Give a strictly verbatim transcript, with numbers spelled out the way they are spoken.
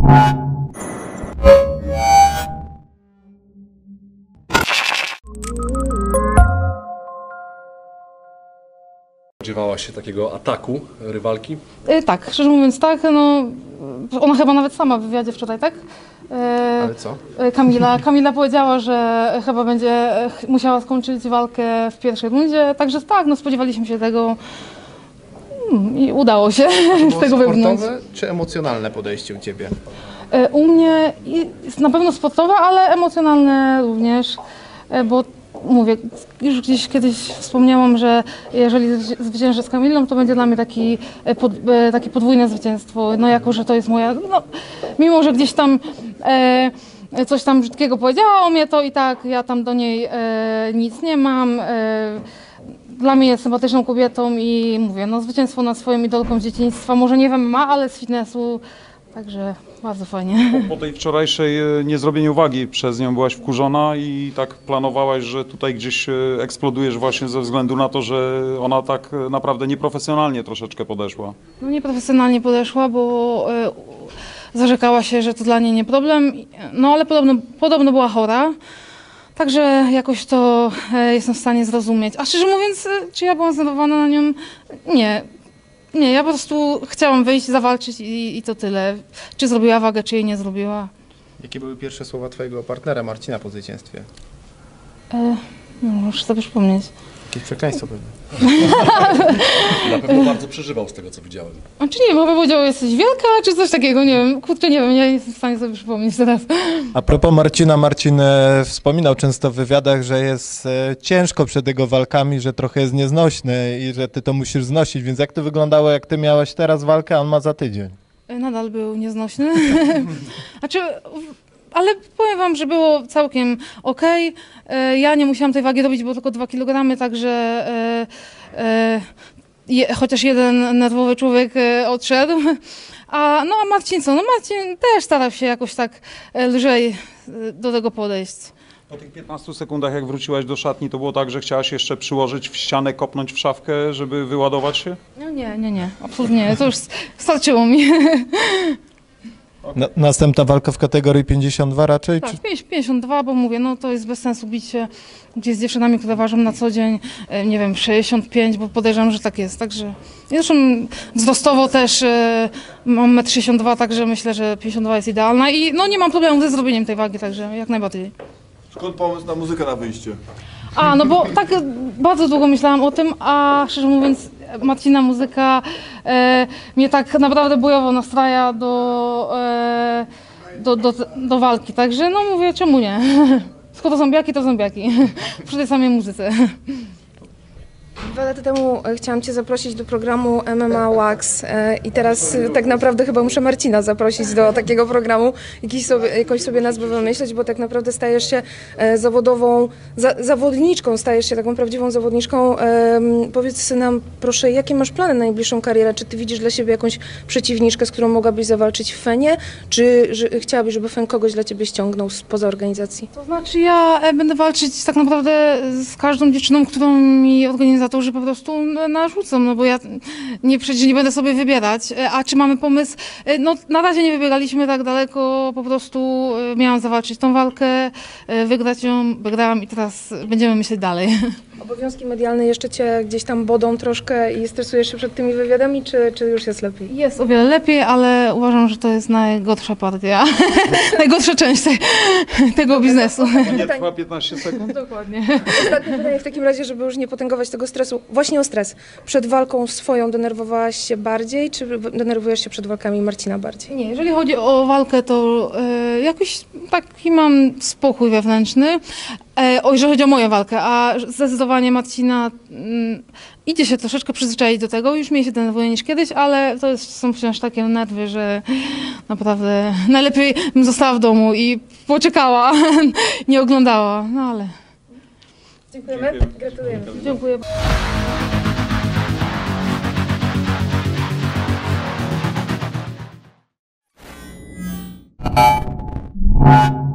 Spodziewałaś się takiego ataku rywalki? Yy, tak, szczerze mówiąc tak, no ona chyba nawet sama w wywiadzie wczoraj, tak? Yy, Ale co? Kamila, Kamila powiedziała, że chyba będzie musiała skończyć walkę w pierwszej rundzie, także tak, no spodziewaliśmy się tego hmm, i udało się z tego wybrnąć. Sportowe czy emocjonalne podejście u Ciebie? Yy, u mnie jest na pewno sportowe, ale emocjonalne również, yy, bo mówię, już gdzieś kiedyś wspomniałam, że jeżeli zwyciężę z Kamilą, to będzie dla mnie taki, pod, takie podwójne zwycięstwo. No jako, że to jest moja, no, mimo że gdzieś tam e, coś tam brzydkiego powiedziała o mnie, to i tak ja tam do niej e, nic nie mam. E, dla mnie jest sympatyczną kobietą i mówię, no zwycięstwo nad swoją idolką z dzieciństwa, może nie wiem ma, ale z fitnessu, także bardzo fajnie. Po, po tej wczorajszej niezrobieniu wagi przez nią byłaś wkurzona i tak planowałaś, że tutaj gdzieś eksplodujesz właśnie ze względu na to, że ona tak naprawdę nieprofesjonalnie troszeczkę podeszła. No nieprofesjonalnie podeszła, bo y, zarzekała się, że to dla niej nie problem, no ale podobno, podobno była chora. Także jakoś to y, jestem w stanie zrozumieć. A szczerze mówiąc, y, czy ja byłam zdenerwowana na nią? Nie. Nie, ja po prostu chciałam wyjść, zawalczyć i, i to tyle. Czy zrobiła wagę, czy jej nie zrobiła. Jakie były pierwsze słowa Twojego partnera Marcina po zwycięstwie? E, no, muszę sobie przypomnieć. Jakieś przekleństwo pewnie. Na pewno bardzo przeżywał z tego, co widziałem. A czy nie wiem, chyba powiedział, jesteś wielka, czy coś takiego, nie wiem. Kurczę, nie wiem, ja nie jestem w stanie sobie przypomnieć teraz. A propos Marcina, Marcin e, wspominał często w wywiadach, że jest e, ciężko przed jego walkami, że trochę jest nieznośny i że ty to musisz znosić, więc jak to wyglądało, jak ty miałaś teraz walkę, a on ma za tydzień? E, Nadal był nieznośny. Znaczy, ale powiem wam, że było całkiem okej. E, Ja nie musiałam tej wagi robić, bo tylko dwa kilogramy, także e, e, je, chociaż jeden nerwowy człowiek e, odszedł. A, no a Marcin co? No Marcin też starał się jakoś tak e, lżej e, do tego podejść. Po tych piętnastu sekundach, jak wróciłaś do szatni, to było tak, że chciałaś jeszcze przyłożyć w ścianę, kopnąć w szafkę, żeby wyładować się? No nie, nie, nie, absolutnie nie. To już starczyło mi. Na, następna walka w kategorii pięćdziesiąt dwa raczej? Tak, Czy... pięćdziesiąt dwa, bo mówię, no to jest bez sensu bić się gdzieś z dziewczynami, które ważą na co dzień, e, nie wiem, sześćdziesiąt pięć, bo podejrzewam, że tak jest. Także zresztą wzrostowo też e, mam metr sześćdziesiąt dwa, także myślę, że pięćdziesiąt dwa jest idealna i no nie mam problemu ze zrobieniem tej wagi, także jak najbardziej. Skąd pomysł na muzykę na wyjście? A, no bo tak e, bardzo długo myślałam o tym, a szczerze mówiąc Marcina muzyka e, mnie tak naprawdę bojowo nastraja do, e, do, do, do walki, także no mówię, czemu nie? Skoro to zombiaki, to zombiaki. Przy tej samej muzyce. Dwa lata temu chciałam Cię zaprosić do programu M M A Wax i teraz tak naprawdę chyba muszę Marcina zaprosić do takiego programu, jakiś sobie, jakąś sobie nazwę wymyśleć, bo tak naprawdę stajesz się zawodową, za, zawodniczką, stajesz się taką prawdziwą zawodniczką. Powiedz nam proszę, jakie masz plany na najbliższą karierę? Czy Ty widzisz dla siebie jakąś przeciwniczkę, z którą mogłabyś zawalczyć w Fenie? Czy że, chciałabyś, żeby Fen kogoś dla Ciebie ściągnął spoza organizacji? To znaczy ja będę walczyć tak naprawdę z każdą dziewczyną, którą mi organizatorzy po prostu narzucą, no bo ja nie, przecież nie będę sobie wybierać. A czy mamy pomysł? No na razie nie wybieraliśmy tak daleko, po prostu miałam zawalczyć tą walkę, wygrać ją, wygrałam i teraz będziemy myśleć dalej. Obowiązki medialne jeszcze Cię gdzieś tam bodą troszkę i stresujesz się przed tymi wywiadami, czy, czy już jest lepiej? Jest o wiele lepiej, ale uważam, że to jest najgorsza partia, najgorsza część te, tego biznesu. Nie trwa piętnaście sekund? Dokładnie. Ostatnie pytanie w takim razie, żeby już nie potęgować tego stresu. Właśnie o stres. Przed walką swoją denerwowałaś się bardziej, czy denerwujesz się przed walkami Marcina bardziej? Nie, jeżeli chodzi o walkę, to e, jakoś taki mam spokój wewnętrzny. E, o, jeżeli chodzi o moją walkę, a zdecydowanie Marcina mm, idzie się troszeczkę przyzwyczaić do tego, już mniej się denerwuje niż kiedyś, ale to jest, są wciąż takie nerwy, że naprawdę najlepiej bym została w domu i poczekała, nie oglądała, no ale... Dziękujemy. Gratulujemy. Dziękuję. Thank you.